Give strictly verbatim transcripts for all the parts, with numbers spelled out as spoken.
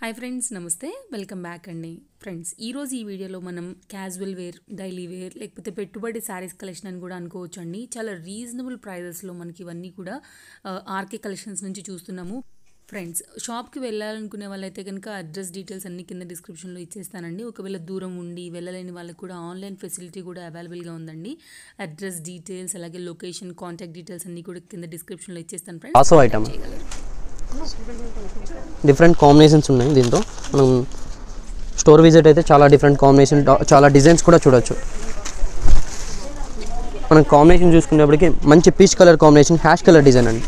Hi friends, నమస్తే. Welcome back అండి. Friends, ఈరోజు ఈ వీడియోలో మనం క్యాజువల్ వేర్, డైలీ వేర్, లేకపోతే పెట్టుబడి శారీస్ కలెక్షన్ అని కూడా అనుకోవచ్చు అండి. చాలా రీజనబుల్ ప్రైజెస్లో మనకి ఇవన్నీ కూడా ఆర్కే కలెక్షన్స్ నుంచి చూస్తున్నాము. ఫ్రెండ్స్, షాప్కి వెళ్ళాలనుకునే వాళ్ళైతే కనుక అడ్రస్ డీటెయిల్స్ అన్ని కింద డిస్క్రిప్షన్లో ఇచ్చేస్తానండి. ఒకవేళ దూరం ఉండి వెళ్ళలేని వాళ్ళకి కూడా ఆన్లైన్ ఫెసిలిటీ కూడా అవైలబుల్గా ఉందండి. అడ్రస్ డీటెయిల్స్, అలాగే లొకేషన్, కాంటాక్ట్ డీటెయిల్స్ అన్ని కూడా కింద డిస్క్రిప్షన్లో ఇచ్చేస్తాను ఫ్రెండ్స్. డిఫరెంట్ కాంబినేషన్స్ ఉన్నాయి. దీంతో మనం స్టోర్ విజిట్ అయితే చాలా డిఫరెంట్ కాంబినేషన్, చాలా డిజైన్స్ కూడా చూడొచ్చు. మనం కాంబినేషన్ చూసుకునేప్పటికి మంచి peach colour combination, hash colour design అండి.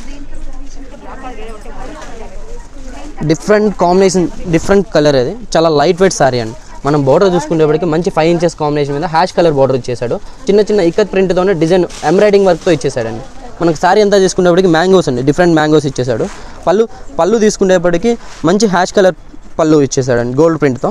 డిఫరెంట్ కాంబినేషన్, డిఫరెంట్ కలర్ అది చాలా లైట్ వెయిట్ సారీ అండి. మనం బోర్డర్ చూసుకునేప్పటికి మంచి ఫైవ్ ఇంచెస్ కాంబినేషన్ మీద హ్యాష్ కలర్ బోర్డర్ ఇచ్చేసాడు. చిన్న చిన్న ఇక్కత్ ప్రింట్తోనే డిజైన్ ఎంబ్రాయిడింగ్ వర్క్తో ఇచ్చేసాడండి. మనకు శారీ అంతా తీసుకునేప్పటికి మ్యాంగోస్ అండి, డిఫరెంట్ మ్యాంగోస్ ఇచ్చేసాడు. పళ్ళు పళ్ళు తీసుకునేప్పటికి మంచి హ్యాష్ కలర్ పళ్ళు ఇచ్చేసాడండి గోల్డ్ ప్రింట్తో.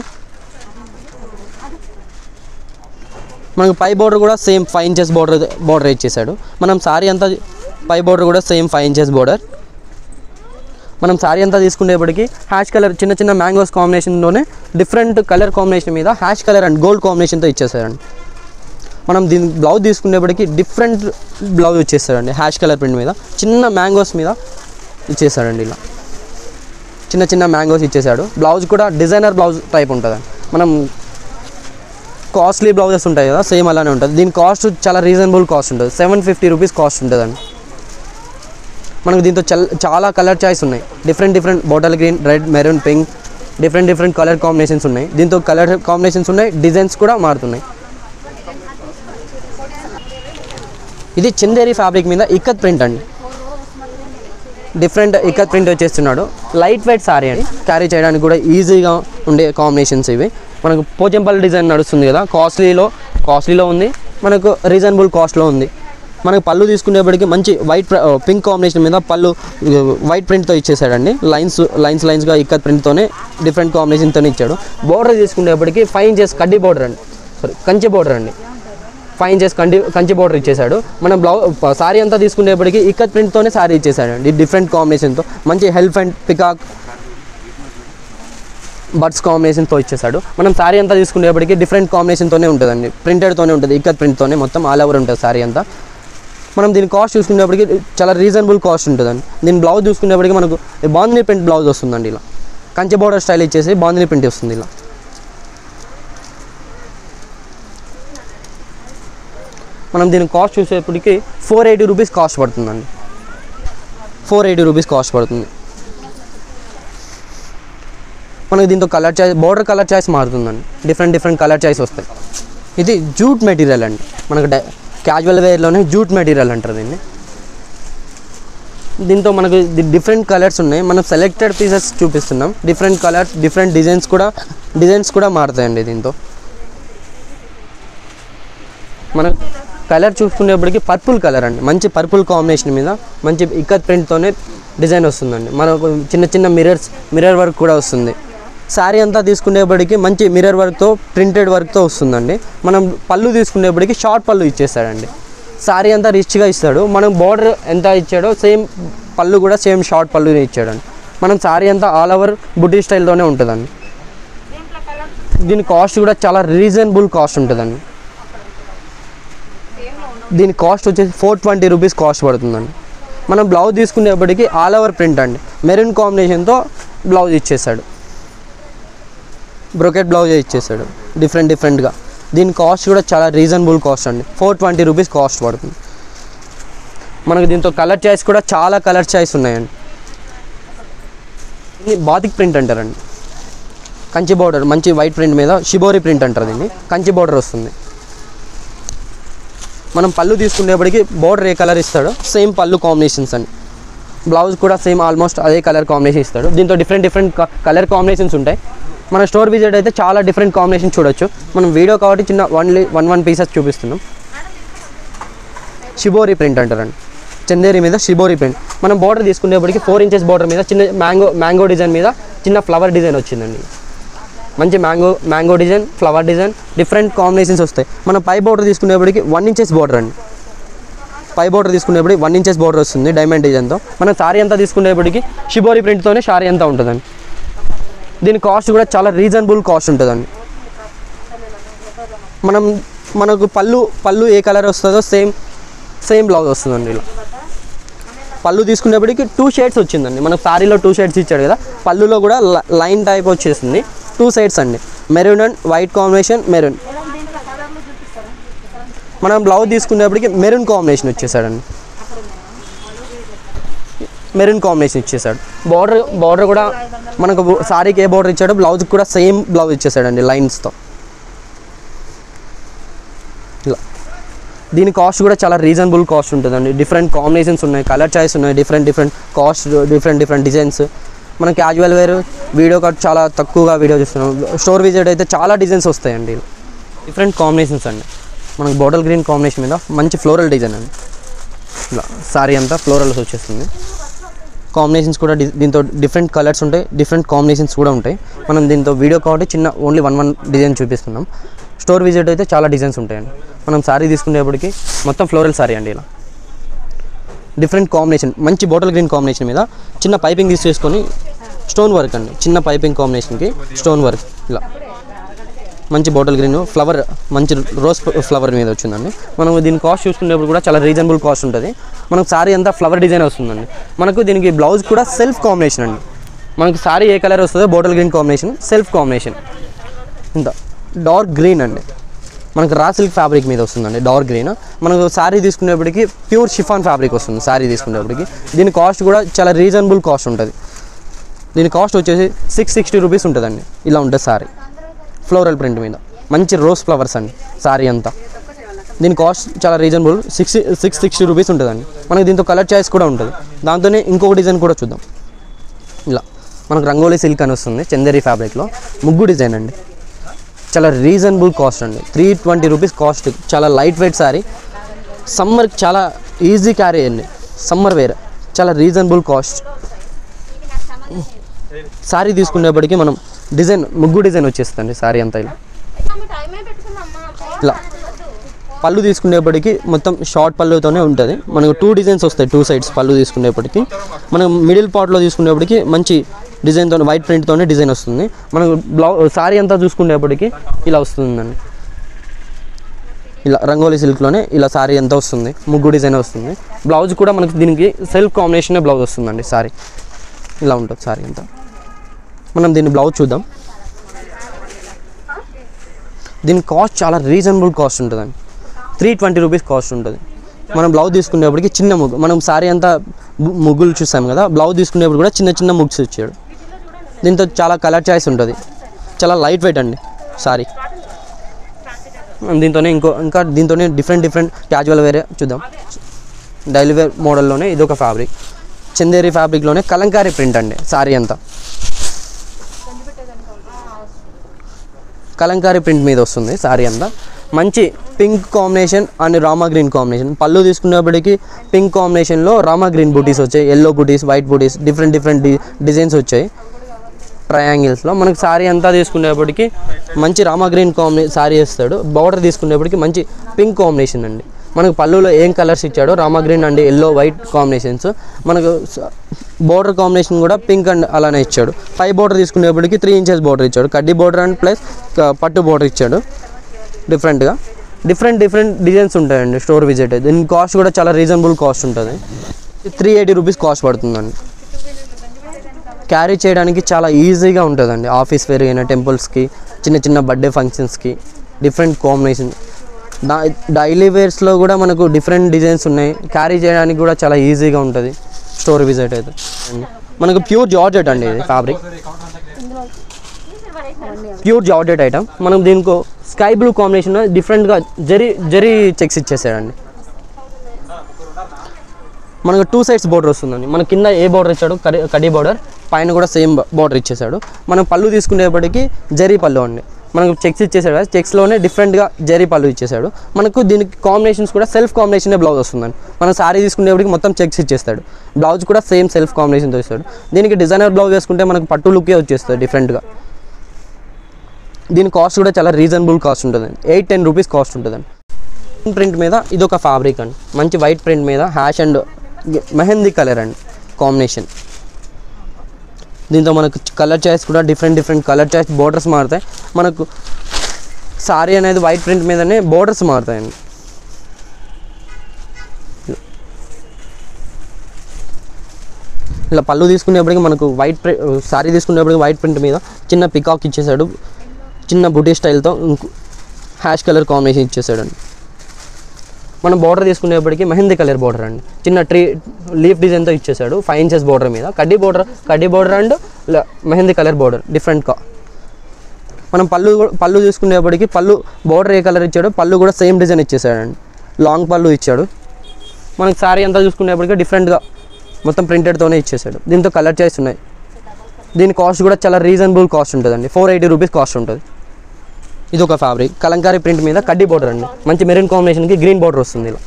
మనకు పై బోర్డర్ కూడా same five inches border border ఇచ్చేసాడు. మనం శారీ అంతా పై బోర్డర్ కూడా సేమ్ ఫైవ్ ఇంచెస్ బోర్డర్. మనం శారీ అంతా తీసుకునేప్పటికి హ్యాష్ కలర్ చిన్న చిన్న మ్యాంగోస్ కాంబినేషన్లోనే డిఫరెంట్ కలర్ కాంబినేషన్ మీద హ్యాష్ కలర్ అండ్ గోల్డ్ కాంబినేషన్తో ఇచ్చేసాడండి. మనం దీని బ్లౌజ్ తీసుకునేప్పటికి డిఫరెంట్ బ్లౌజ్ ఇచ్చేస్తాడండి. హ్యాష్ కలర్ ప్రింట్ మీద చిన్న మ్యాంగోస్ మీద ఇచ్చేసాడండి. ఇలా చిన్న చిన్న మ్యాంగోస్ ఇచ్చేసాడు. బ్లౌజ్ కూడా డిజైనర్ బ్లౌజ్ టైప్ ఉంటుందండి. మనం కాస్ట్లీ బ్లౌజెస్ ఉంటాయి కదా, సేమ్ అలానే ఉంటుంది. దీని కాస్ట్ చాలా రీజనబుల్ కాస్ట్ ఉంటుంది, సెవెన్ ఫిఫ్టీ రూపీస్ కాస్ట్ ఉంటుందండి. మనకు దీంతో చాలా కలర్ చాయిస్ ఉన్నాయి. Different different bottle green, red, maroon, pink, different different colour combinations ఉన్నాయి. దీంతో కలర్ కాంబినేషన్స్ ఉన్నాయి, డిజైన్స్ కూడా మారుతున్నాయి. ఇది చందేరి ఫ్యాబ్రిక్ మీద ఇక్కత్ ప్రింట్ అండి. డిఫరెంట్ ఇక్కత్ ప్రింట్ వచ్చేస్తున్నాడు. లైట్ వెయిట్ సారీ అండి, క్యారీ చేయడానికి కూడా ఈజీగా ఉండే కాంబినేషన్స్ ఇవి. మనకు పోచంపల్లి డిజైన్ నడుస్తుంది కదా, కాస్ట్లీలో కాస్ట్లీలో ఉంది, మనకు రీజనబుల్ కాస్ట్లో ఉంది. మనకు పళ్ళు తీసుకునేప్పటికి మంచి వైట్ పింక్ కాంబినేషన్ మీద పళ్ళు వైట్ ప్రింట్తో ఇచ్చేసాడండి. లైన్స్ లైన్స్ లైన్స్గా ఇక్కత్ ప్రింట్తోనే డిఫరెంట్ కాంబినేషన్తోనే ఇచ్చాడు. బోర్డర్ తీసుకునేప్పటికి ఫైవ్ ఇంచెస్ కడ్డీ బోర్డర్ అండి, సారీ కంచి బోర్డర్ అండి. Five inches Kanchi Kanchi border ఇచ్చేసాడు. మనం బ్లౌజ్ సారీ అంతా తీసుకునేప్పటికి ఇక్కత్ ప్రింట్తోనే సారీ ఇచ్చేసాడండి. డిఫరెంట్ కాంబినేషన్తో మంచి హెల్ప్ అండ్ పికాక్ బర్డ్స్ కాంబినేషన్తో ఇచ్చేసాడు. మనం సారీ అంతా తీసుకునేప్పటికి డిఫరెంట్ కాంబినేషన్తోనే ఉంటుందండి. ప్రింటెడ్తోనే ఉంటుంది, ఇక్కత్ ప్రింట్తోనే మొత్తం ఆల్ ఓవర్ ఉంటుంది సారీ అంతా. మనం దీని కాస్ట్ చూసుకునేప్పటికి చాలా రీజనబుల్ కాస్ట్ ఉంటుందండి. దీని బ్లౌజ్ చూసుకునేప్పటికి మనకు బాందిని ప్రింట్ బ్లౌజ్ వస్తుందండి. ఇలా కంచి బోర్డర్ స్టైల్ ఇచ్చేసి బాందిని ప్రింట్ వస్తుంది. ఇలా మనం దీని కాస్ట్ చూసేప్పటికి ఫోర్ ఎయిటీ రూపీస్ కాస్ట్ పడుతుందండి. ఫోర్ ఎయిటీ రూపీస్ కాస్ట్ పడుతుంది. మనకి దీంతో colour choice, border colour choice మారుతుందండి. డిఫరెంట్ డిఫరెంట్ కలర్ చాయిస్ వస్తాయి. ఇది జూట్ మెటీరియల్ అండి. మనకు క్యాజువల్ వేర్లోనే జూట్ మెటీరియల్ అంటారు దీన్ని. దీంతో మనకు డిఫరెంట్ కలర్స్ ఉన్నాయి. మనం సెలెక్టెడ్ పీసెస్ చూపిస్తున్నాం. డిఫరెంట్ కలర్స్, డిఫరెంట్ డిజైన్స్ కూడా డిజైన్స్ కూడా మారుతాయండి. దీంతో మన కలర్ చూసుకునేప్పటికి పర్పుల్ కలర్ అండి, మంచి పర్పుల్ కాంబినేషన్ మీద మంచి ఇక్కత్ ప్రింట్తోనే డిజైన్ వస్తుందండి. మనకు చిన్న చిన్న మిర్రర్స్ మిర్రర్ వర్క్ కూడా వస్తుంది. శారీ అంతా తీసుకునేప్పటికి మంచి మిర్రర్ వర్క్తో, ప్రింటెడ్ వర్క్తో వస్తుందండి. మనం పళ్ళు తీసుకునేప్పటికి షార్ట్ పళ్ళు ఇచ్చేస్తాడండి. శారీ అంతా రిచ్గా ఇస్తాడు. మనం బార్డర్ ఎంత ఇచ్చాడో సేమ్ పళ్ళు కూడా సేమ్ షార్ట్ పళ్ళు ఇచ్చాడండి. మనం శారీ అంతా ఆల్ ఓవర్ బుటీ స్టైల్తోనే ఉంటుందండి. దీని కాస్ట్ కూడా చాలా రీజనబుల్ కాస్ట్ ఉంటుందండి. దీని కాస్ట్ వచ్చేసి ఫోర్ ట్వంటీ రూపీస్ కాస్ట్ పడుతుందండి. మనం బ్లౌజ్ తీసుకునేప్పటికీ ఆల్ ఓవర్ ప్రింట్ అండి, మెరూన్ కాంబినేషన్తో బ్లౌజ్ ఇచ్చేసాడు. బ్రోకెట్ బ్లౌజ్ ఇచ్చేసాడు డిఫరెంట్ డిఫరెంట్గా. దీని కాస్ట్ కూడా చాలా రీజనబుల్ కాస్ట్ అండి, ఫోర్ ట్వంటీ రూపీస్ కాస్ట్ పడుతుంది. మనకు దీంతో కలర్ చాయిస్ కూడా చాలా కలర్ చాయిస్ ఉన్నాయండి. ఇది బాతిక్ ప్రింట్ అంటారండి. కంచి బోర్డర్ మంచి వైట్ ప్రింట్ మీద షిబోరి ప్రింట్ అంటారు దీన్ని. కంచి బోర్డర్ వస్తుంది. మనం పళ్ళు తీసుకునేప్పటికి బోర్డర్ ఏ కలర్ ఇస్తాడో సేమ్ పళ్ళు కాంబినేషన్స్ అండి. బ్లౌజ్ కూడా సేమ్ ఆల్మోస్ట్ అదే కలర్ కాంబినేషన్ ఇస్తాడు. దీంతో డిఫరెంట్ డిఫరెంట్ కలర్ కాంబినేషన్స్ ఉంటాయి. మన స్టోర్ విజిట్ అయితే చాలా డిఫరెంట్ కాంబినేషన్ చూడొచ్చు. మనం వీడియో కాబట్టి చిన్న వన్లీ వన్ వన్ పీసెస్ చూపిస్తున్నాం. షిబోరి ప్రింట్ అంటారండి, చందేరి మీద షిబోరి ప్రింట్. మనం బోర్డర్ తీసుకునేప్పటికి ఫోర్ ఇంచెస్ బోర్డర్ మీద చిన్న మ్యాంగో మ్యాంగో డిజైన్ మీద చిన్న ఫ్లవర్ డిజైన్ వచ్చిందండి. మంచి mango mango design, flower design, different combinations వస్తాయి. మనం పై బోర్డర్ తీసుకునేప్పటికి వన్ ఇంచెస్ బోర్డర్ అండి. పై బోర్డర్ తీసుకునేప్పటికి వన్ ఇంచెస్ బోర్డర్ వస్తుంది డైమండ్ డిజైన్తో. మనం సారీ అంతా తీసుకునేప్పటికి షిబోరి ప్రింట్తోనే సారీ అంతా ఉంటుందండి. దీని కాస్ట్ కూడా చాలా రీజనబుల్ కాస్ట్ ఉంటుందండి. మనం మనకు పళ్ళు పళ్ళు ఏ కలర్ వస్తుందో సేమ్ సేమ్ బ్లౌజ్ వస్తుందండి. ఇలా పళ్ళు తీసుకునేప్పటికి టూ షేడ్స్ వచ్చిందండి. మనకు శారీలో టూ షేడ్స్ ఇచ్చాడు కదా, పళ్ళులో కూడా లైన్ టైప్ వచ్చేసింది, టూ సైడ్స్ అండి. Maroon and white combination, maroon. మనం బ్లౌజ్ తీసుకునేప్పటికి మెరూన్ కాంబినేషన్ వచ్చేసాడండి, మెరూన్ కాంబినేషన్ ఇచ్చేసాడు. బార్డర్ బార్డర్ కూడా మనకు సారీకి ఏ బార్డర్ ఇచ్చాడో బ్లౌజ్కి కూడా సేమ్ బ్లౌజ్ ఇచ్చేసాడండి లైన్స్తో. ఇలా దీని కాస్ట్ కూడా చాలా రీజనబుల్ కాస్ట్ ఉంటుందండి. డిఫరెంట్ కాంబినేషన్స్ ఉన్నాయి, కలర్ చాయిస్ ఉన్నాయి, different different cost, different different designs. మన క్యాజువల్ వేర్ వీడియో కార్డ్ చాలా తక్కువగా వీడియో చూస్తున్నాం. స్టోర్ విజిట్ అయితే చాలా డిజైన్స్ వస్తాయండి. డిఫరెంట్ కాంబినేషన్స్ అండి. మనకు బాటిల్ గ్రీన్ కాంబినేషన్ మీద మంచి ఫ్లోరల్ డిజైన్ అండి. ఇలా సారీ అంతా ఫ్లోరల్స్ వచ్చేస్తుంది. కాంబినేషన్స్ కూడా దీంతో డిఫరెంట్ కలర్స్ ఉంటాయి, డిఫరెంట్ కాంబినేషన్స్ కూడా ఉంటాయి. మనం దీంతో వీడియో కాబట్టి చిన్న ఓన్లీ వన్ వన్ డిజైన్ చూపిస్తున్నాం. స్టోర్ విజిట్ అయితే చాలా డిజైన్స్ ఉంటాయండి. మనం సారీ తీసుకునేప్పటికి మొత్తం ఫ్లోరల్ సారీ అండి. ఇలా డిఫరెంట్ కాంబినేషన్, మంచి బాటిల్ గ్రీన్ కాంబినేషన్ మీద చిన్న పైపింగ్ తీసేసుకొని స్టోన్ వర్క్ అండి. చిన్న పైపింగ్ కాంబినేషన్కి స్టోన్ వర్క్. ఇలా మంచి బాటిల్ గ్రీన్ ఫ్లవర్, మంచి రోజ్ ఫ్లవర్ మీద వచ్చిందండి. మనం దీని కాస్ట్ చూసుకునేప్పుడు కూడా చాలా రీజనబుల్ కాస్ట్ ఉంటుంది. మనకు సారీ అంతా ఫ్లవర్ డిజైన్ వస్తుందండి. మనకు దీనికి బ్లౌజ్ కూడా సెల్ఫ్ కాంబినేషన్ అండి. మనకు సారీ ఏ కలర్ వస్తుందో bottle green combination, self combination. ఇంత డార్క్ గ్రీన్ అండి. మనకు రా సిల్క్ ఫ్యాబ్రిక్ మీద వస్తుందండి, డార్క్ గ్రీన్. మనకు సారీ తీసుకునేప్పటికి ప్యూర్ షిఫాన్ ఫ్యాబ్రిక్ వస్తుంది సారీ తీసుకునేప్పటికి. దీని కాస్ట్ కూడా చాలా రీజనబుల్ కాస్ట్ ఉంటుంది. దీని కాస్ట్ వచ్చేసి సిక్స్ సిక్స్టీ రూపీస్ ఉంటుందండి. ఇలా ఉంటుంది సారీ ఫ్లోరల్ ప్రింట్ మీద, మంచి రోజ్ ఫ్లవర్స్ అండి సారీ అంతా. దీని కాస్ట్ చాలా reasonable, six six sixty rupees ఉంటుందండి. మనకి దీంతో కలర్ చాయిస్ కూడా ఉంటుంది. దాంతోనే ఇంకొక డిజైన్ కూడా చూద్దాం. ఇలా మనకు రంగోలీ సిల్క్ అని వస్తుంది చందేరి ఫ్యాబ్రిక్లో, ముగ్గు డిజైన్ అండి. చాలా రీజనబుల్ కాస్ట్ అండి, త్రీ ట్వంటీ రూపీస్ కాస్ట్. చాలా లైట్ వెయిట్ సారీ, సమ్మర్కి చాలా ఈజీ క్యారీ అండి. సమ్మర్ వేర్, చాలా రీజనబుల్ కాస్ట్. సారీ తీసుకునేప్పటికీ మనం డిజైన్ ముగ్గు డిజైన్ వచ్చేస్తుంది సారీ అంతా. ఇలా ఇలా పళ్ళు తీసుకునేప్పటికీ మొత్తం షార్ట్ పళ్ళుతోనే ఉంటుంది. మనకు టూ డిజైన్స్ వస్తాయి, టూ సైడ్స్ పళ్ళు తీసుకునేప్పటికీ. మనం మిడిల్ పార్ట్లో తీసుకునేప్పటికీ మంచి డిజైన్తో వైట్ ప్రింట్తోనే డిజైన్ వస్తుంది. మనకు బ్లౌజ్ సారీ అంతా చూసుకునేప్పటికీ ఇలా వస్తుందండి. ఇలా రంగోలీ సిల్క్లోనే ఇలా సారీ అంతా వస్తుంది, ముగ్గు డిజైన్ వస్తుంది. బ్లౌజ్ కూడా మనకి దీనికి సెల్ఫ్ కాంబినేషనే బ్లౌజ్ వస్తుందండి సారీ. ఇలా ఉంటుంది సారీ అంతా. మనం దీని బ్లౌజ్ చూద్దాం. దీని కాస్ట్ చాలా రీజనబుల్ కాస్ట్ ఉంటుందండి, త్రీ ట్వంటీ రూపీస్ కాస్ట్ ఉంటుంది. మనం బ్లౌజ్ తీసుకునేప్పటికి చిన్న ముగ్గు, మనం సారీ అంతా ముగ్గులు చూసాం కదా, బ్లౌజ్ తీసుకునేప్పుడు కూడా చిన్న చిన్న ముగ్స్ ఇచ్చాడు. దీంతో చాలా కలర్ చాయిస్ ఉంటుంది, చాలా లైట్ వెయిట్ అండి సారీ. దీంతోనే ఇంకో ఇంకా దీంతోనే డిఫరెంట్ డిఫరెంట్ క్యాజువల్ వేరే చూద్దాం. డైలీ వేర్ మోడల్లోనే ఇదొక ఫ్యాబ్రిక్, చందేరి ఫ్యాబ్రిక్లోనే కలంకారీ ప్రింట్ అండి సారీ అంతా. కలంకారీ ప్రింట్ మీద వస్తుంది సారీ అంతా. మంచి pink combination and Rama green combination. పళ్ళు తీసుకునేప్పటికీ పింక్ కాంబినేషన్లో రామా గ్రీన్ బూటీస్ వచ్చాయి, ఎల్లో బూటీస్, వైట్ బూటీస్, డిఫరెంట్ డిఫరెంట్ డి డిజైన్స్ వచ్చాయి ట్రయాంగిల్స్లో. మనకి సారీ అంతా తీసుకునేప్పటికీ మంచి రామా గ్రీన్ కాంబినే సారీ వేస్తాడు. బార్డర్ తీసుకునేప్పటికీ మంచి పింక్ కాంబినేషన్ అండి. మనకు పళ్ళులో ఏం కలర్స్ ఇచ్చాడో Rama green and yellow white combinations. మనకు బార్డర్ కాంబినేషన్ కూడా పింక్ అండ్ అలానే ఇచ్చాడు. పై బార్డర్ తీసుకునేప్పటికీ త్రీ ఇంచెస్ బార్డర్ ఇచ్చాడు, కడ్డీ బార్డర్ అండ్ ప్లస్ పట్టు బార్డర్ ఇచ్చాడు. డిఫరెంట్గా డిఫరెంట్ డిఫరెంట్ డిజైన్స్ ఉంటాయండి స్టోర్ విజిట్. దీని కాస్ట్ కూడా చాలా రీజనబుల్ కాస్ట్ ఉంటుంది, త్రీ ఎయిటీ రూపీస్ కాస్ట్ పడుతుందండి. క్యారీ చేయడానికి చాలా ఈజీగా ఉంటుందండి. ఆఫీస్ వేర్ అయినా టెంపుల్స్కి, చిన్న చిన్న బర్త్డే ఫంక్షన్స్కి డిఫరెంట్ కాంబినేషన్. డా డైలీ వేర్స్లో కూడా మనకు డిఫరెంట్ డిజైన్స్ ఉన్నాయి, క్యారీ చేయడానికి కూడా చాలా ఈజీగా ఉంటుంది స్టోర్ విజిట్ అయితే. మనకు ప్యూర్ జార్జెట్ అండి ఇది ఫ్యాబ్రిక్, ప్యూర్ జార్జెట్ ఐటమ్. మనం దీనికి స్కై బ్లూ కాంబినేషన్ డిఫరెంట్గా జరీ జరీ చెక్స్ ఇచ్చేసాడండి. మనకు టూ సైడ్స్ బార్డర్ వస్తుందండి. మన కింద ఏ బార్డర్ ఇచ్చాడు కడి కడీ బార్డర్, పైన కూడా సేమ్ బార్డర్ ఇచ్చేసాడు. మనం పళ్ళు తీసుకునేప్పటికీ జరీ పళ్ళు అండి. మనకు చెక్స్ ఇచ్చేసాడు కదా, చెక్స్లోనే డిఫరెంట్గా జరీ పళ్ళు ఇచ్చేసాడు. మనకు దీనికి కాంబినేషన్స్ కూడా సెల్ఫ్ కాంబినేషనే బ్లౌజ్ వస్తుందండి. మనం సారీ తీసుకునేప్పటికి మొత్తం చెక్స్ ఇచ్చేస్తాడు. బ్లౌజ్ కూడా సేమ్ సెల్ఫ్ కాంబినేషన్తో ఇస్తాడు. దీనికి డిజైనర్ బ్లౌజ్ వేసుకుంటే మనకు పట్టు లుక్కే వచ్చేస్తుంది డిఫరెంట్గా. దీని కాస్ట్ కూడా చాలా రీజనబుల్ కాస్ట్ ఉంటుందండి, ఎయిట్ టెన్ రూపీస్ కాస్ట్ ఉంటుందండి. ప్రింట్ మీద ఇది ఒక ఫ్యాబ్రిక్ అండి, మంచి వైట్ ప్రింట్ మీద హ్యాష్ అండ్ మెహందీ కలర్ అండి కాంబినేషన్. దీంతో మనకు కలర్ చాయిస్ కూడా different different colour choice borders మారుతాయి. మనకు సారీ అనేది వైట్ ప్రింట్ మీదనే బోర్డర్స్ మారుతాయండి. ఇలా పళ్ళు తీసుకునేప్పటికి మనకు వైట్ ప్రింట్ సారీ తీసుకునేప్పటికి వైట్ ప్రింట్ మీద చిన్న పికాక్ ఇచ్చేసాడు, చిన్న బుటీ స్టైల్తో హ్యాష్ కలర్ కాంబినేషన్ ఇచ్చేసాడండి. మనం బార్డర్ తీసుకునేప్పటికి మెహందీ కలర్ బార్డర్ అండి, చిన్న ట్రీ లీఫ్ డిజైన్తో ఇచ్చేసాడు. ఫైవ్ ఇంచెస్ బార్డర్ మీద కడ్డీ బార్డర్ కడ్డీ border and mehndi colour border డిఫరెంట్గా. మనం పళ్ళు పళ్ళు తీసుకునేప్పటికి పళ్ళు బార్డర్ ఏ కలర్ ఇచ్చాడో పళ్ళు కూడా సేమ్ డిజైన్ ఇచ్చేసాడండి, లాంగ్ పళ్ళు ఇచ్చాడు. మనకి సారీ అంతా చూసుకునేప్పటికీ డిఫరెంట్గా మొత్తం ప్రింటెడ్తోనే ఇచ్చేసాడు. దీంతో కలర్ చాయిస్ ఉన్నాయి. దీని కాస్ట్ కూడా చాలా రీజనబుల్ కాస్ట్ ఉంటుందండి, ఫోర్ ఎయిటీ రూపీస్ కాస్ట్ ఉంటుంది. ఇది ఒక ఫ్యాబ్రిక్ కలంకారీ ప్రింట్ మీద కడ్డీ బార్డర్ అండి, మంచి మెరూన్ కాంబినేషన్కి గ్రీన్ బార్డర్ వస్తుంది ఇలా.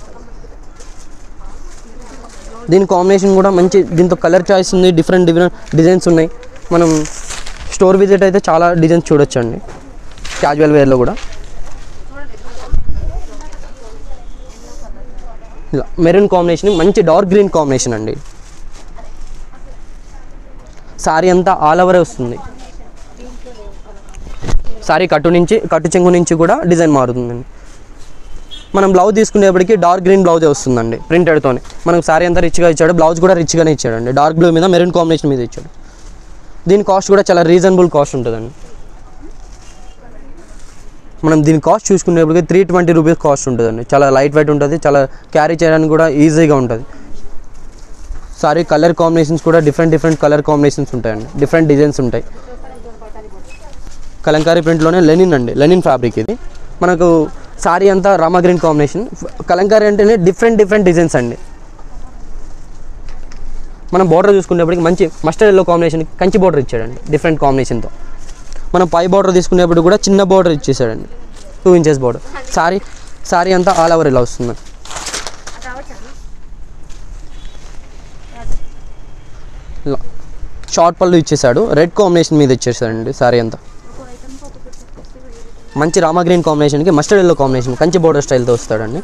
దీని కాంబినేషన్ కూడా మంచి, దీంతో కలర్ చాయిస్ ఉంది, డిఫరెంట్ డిఫరెంట్ డిజైన్స్ ఉన్నాయి. మనం స్టోర్ విజిట్ అయితే చాలా డిజైన్స్ చూడొచ్చు అండి క్యాజువల్ వేర్లో కూడా. ఇలా మెరూన్ కాంబినేషన్ మంచి డార్క్ గ్రీన్ కాంబినేషన్ అండి. సారీ అంతా ఆల్ ఓవరే వస్తుంది. సారీ కట్టు నుంచి కట్టు చెంగు నుంచి కూడా డిజైన్ మారుతుందండి. మనం బ్లౌజ్ తీసుకునేప్పటికి డార్క్ గ్రీన్ బ్లౌజే వస్తుందండి ప్రింటెడ్తోనే. మనకు సారీ అంతా రిచ్గా ఇచ్చాడు, బ్లౌజ్ కూడా రిచ్గానే ఇచ్చాడండి, డార్క్ బ్లూ మీద మెరూన్ కాంబినేషన్ మీద ఇచ్చాడు. దీని కాస్ట్ కూడా చాలా రీజనబుల్ కాస్ట్ ఉంటుందండి. మనం దీని కాస్ట్ చూసుకునేప్పటికి త్రీ ట్వంటీ రూపీస్ కాస్ట్ ఉంటుందండి. చాలా లైట్ వెయిట్ ఉంటుంది, చాలా క్యారీ చేయడానికి కూడా ఈజీగా ఉంటుంది. సారీ కలర్ కాంబినేషన్స్ కూడా డిఫరెంట్ డిఫరెంట్ కలర్ కాంబినేషన్స్ ఉంటాయండి, డిఫరెంట్ డిజైన్స్ ఉంటాయి. కలంకారీ ప్రింట్లోనే లెనిన్ అండి, లెనిన్ ఫ్యాబ్రిక్ ఇది. మనకు సారీ అంతా రామా గ్రీన్ కాంబినేషన్. కలంకారీ అంటేనే డిఫరెంట్ డిఫరెంట్ డిజైన్స్ అండి. మనం బార్డర్ చూసుకునేప్పటికి మంచి mustard yellow combination Kanchi border ఇచ్చాడండి డిఫరెంట్ కాంబినేషన్తో. మనం పై బార్డర్ తీసుకునేప్పుడు కూడా చిన్న బార్డర్ ఇచ్చేసాడండి, two inches border. Sari sari అంతా ఆల్ ఓవర్ ఇలా వస్తుంది. ఇలా షార్ట్ పళ్ళు ఇచ్చేసాడు, రెడ్ కాంబినేషన్ మీద ఇచ్చేసాడండి సారీ అంతా. మంచి రామా గ్రీన్ కాంబినేషన్కి mustard yellow combination Kanchi border స్టైల్తో వస్తాడండి.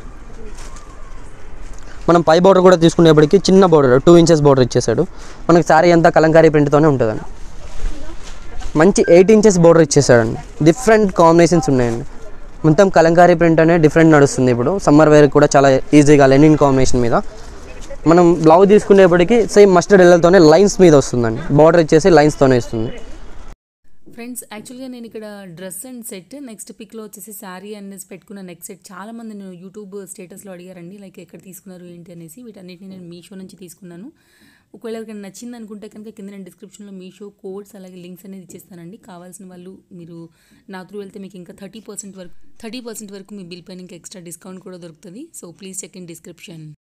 మనం పై బార్డర్ కూడా తీసుకునేప్పటికి చిన్న బార్డర్ టూ ఇంచెస్ బార్డర్ ఇచ్చేసాడు. మనకి సారీ అంతా కలంకారీ ప్రింట్తోనే ఉంటుందండి. మంచి ఎయిట్ ఇంచెస్ బార్డర్ ఇచ్చేసాడండి, డిఫరెంట్ కాంబినేషన్స్ ఉన్నాయండి. మొత్తం కలంకారీ ప్రింట్ అనే డిఫరెంట్ నడుస్తుంది ఇప్పుడు సమ్మర్ వేర్ కూడా చాలా ఈజీగా లెనిన్ కాంబినేషన్ మీద. మనం బ్లౌజ్ తీసుకునేప్పటికి సేమ్ మస్టర్డ్ ఎల్లోతోనే లైన్స్ మీద వస్తుందండి, బార్డర్ ఇచ్చేసి లైన్స్తోనే వస్తుంది. ఫ్రెండ్స్ యాక్చువల్గా నేను ఇక్కడ డ్రెస్ అండ్ సెట్ నెక్స్ట్ పిక్లో వచ్చేసి శారీ అనేసి పెట్టుకున్న నెక్స్ట్ సెట్ చాలామంది నేను యూట్యూబ్ స్టేటస్లో అడిగారండి, లైక్ ఎక్కడ తీసుకున్నారు ఏంటి అనేసి. వీటన్నిటిని నేను మీషో నుంచి తీసుకున్నాను. ఒకవేళ ఎవరికైనా నచ్చింది అనుకుంటే కనుక కింద నేను డిస్క్రిప్షన్లో మీషో కోడ్స్ అలాగే లింక్స్ అనేది ఇచ్చేస్తానండి. కావాల్సిన వాళ్ళు మీరు నా త్రూ వెళ్తే మీకు ఇంకా థర్టీ పర్సెంట్ వరకు థర్టీ పర్సెంట్ వరకు మీ బిల్ పైన ఇంకా ఎక్స్ట్రా డిస్కౌంట్ కూడా దొరుకుతుంది. So please check in description.